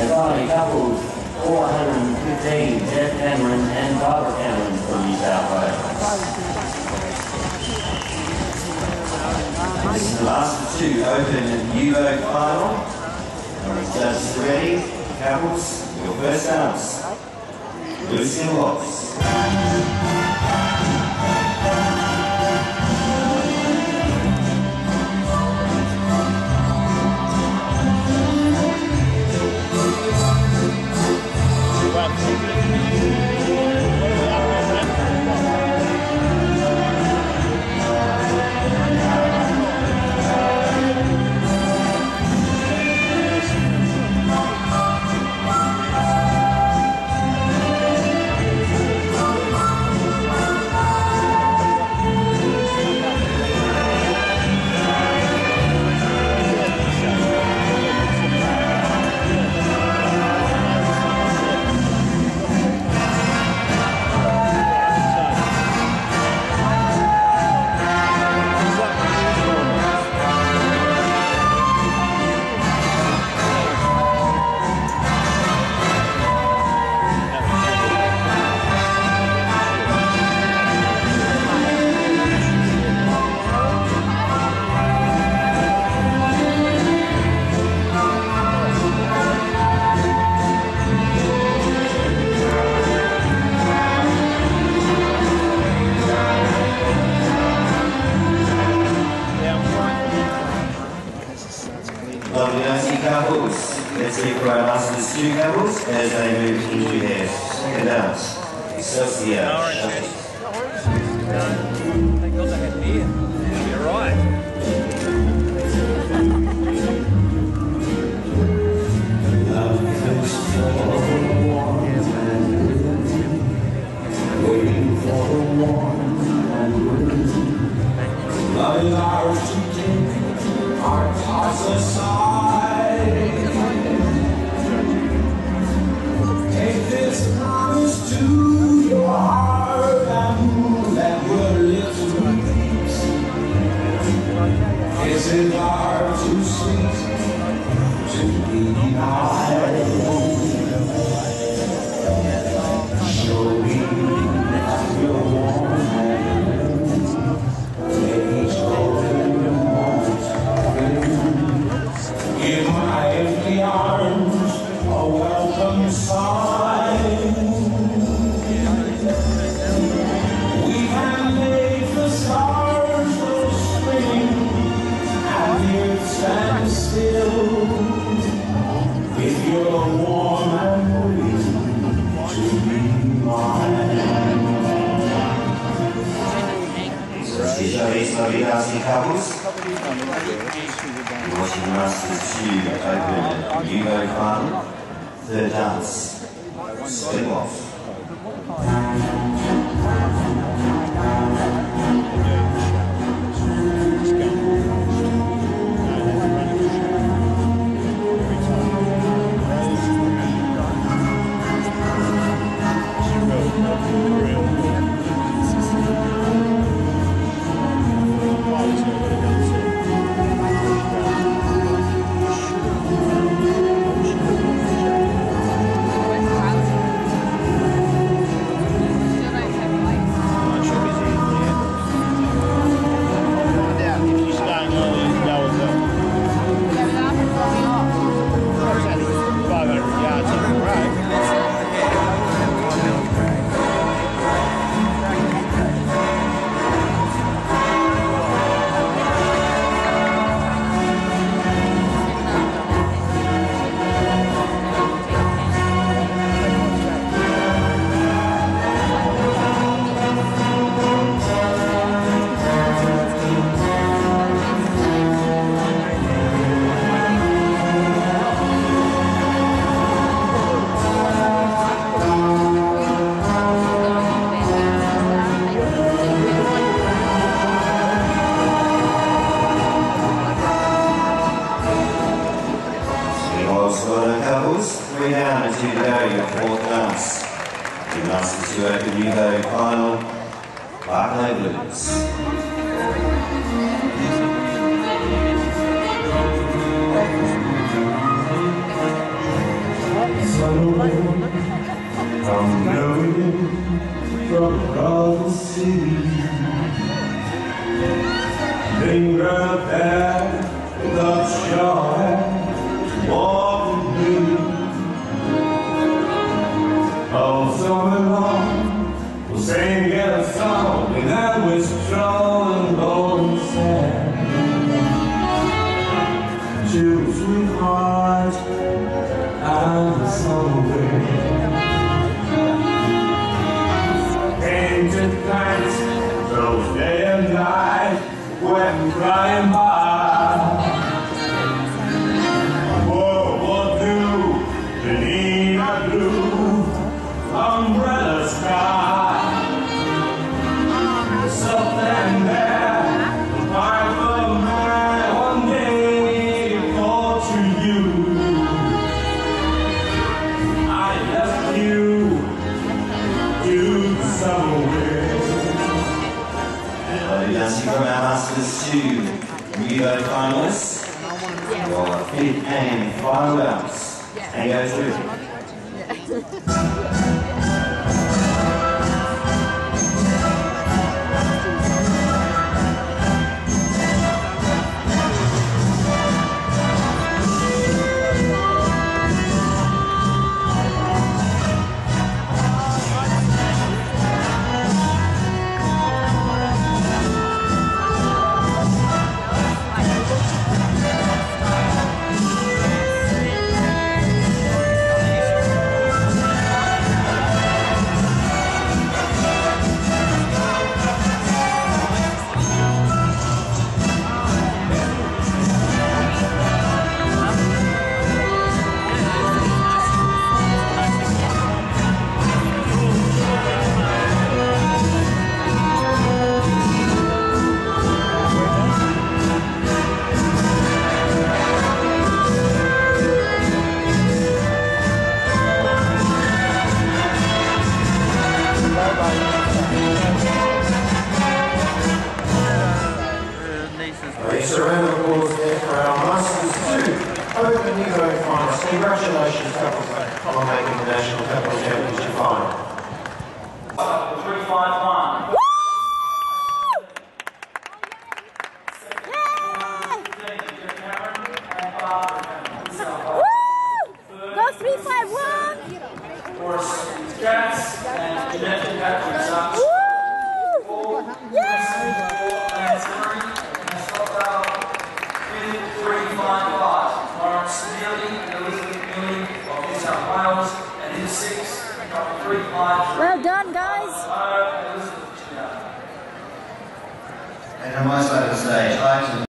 And finally, couples 415, Jeff Cameron and Barbara Cameron from New South Wales. This is the last of two open Vogue final. Judges ready, couples, your first dance. Lucy and Watts. Lovely dancing couples. Let's see for our last two couples as they move into their second dance. Excelsior. Thank God they had beer. You're right. Waiting for the warm and love is ours to take, our toss aside. Take this promise to your heart and let your lips release. Is it far too sweet to be denied? Show me your warm hands, each open moment. Give my empty arms a welcome sign. We can make the stars go swinging and the earth stand still. If you're warm and willing to be mine. These lovely dancing couples. You're watching the Masters 2 open Vogue final. Third dance. Swing off. Couples, 3 down and 2 to go, your fourth dance. The Masters 2 open Vogue final, Magdalen Blues. sweetheart out of somewhere. Painted kites, those day and night went flying by. World War II, beneath a blue umbrella sky. Something there, the wife of man one day called to you. I left you to somewhere. Dancing from our Masters 2 Vogue finalists. Your fifth and final bounce. And go through. It's a round of applause there for our Masters 2 Open Vogue finalists. Congratulations, couples, on making the National Capital Championship final. 3-5-1. Go 3-5-1! Force Cats and Jeanette Patrick Sucks. Yeah! 3-5-5. Lawrence Neely and Elizabeth Neely of New South Wales, and in 6, 3-5. Well done, guys! And on my side of the stage, I